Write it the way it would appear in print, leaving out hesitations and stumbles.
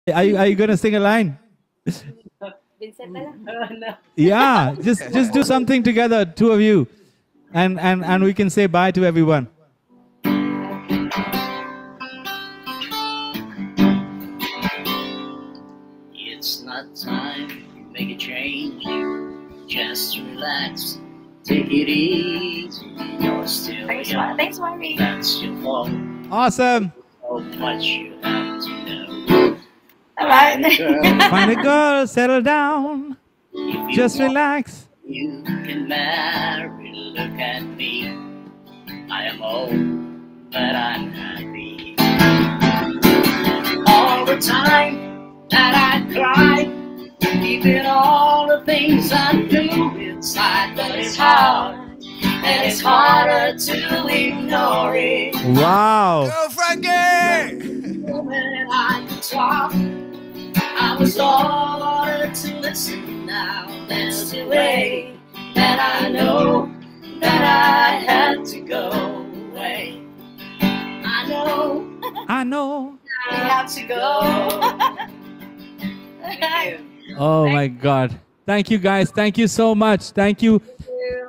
Are you gonna sing a line? Yeah, just do something together, two of you, and we can say bye to everyone. It's not time to make a change. Just relax, take it easy. You're still young. Thanks, Marty. That's your fault. Awesome. So much you have to know. All right. Find a girl, settle down, just relax. You can marry, look at me. I am old, but I'm happy. All the time that I cry, keeping all the things I do inside, but it's hard, and it's harder to ignore it. Wow. Go, Frankie! When I could talk, I was ordered to listen. Now there's a way that I know that I had to go away. I know I have to go. Oh my God. Thank you guys. Thank you so much. Thank you.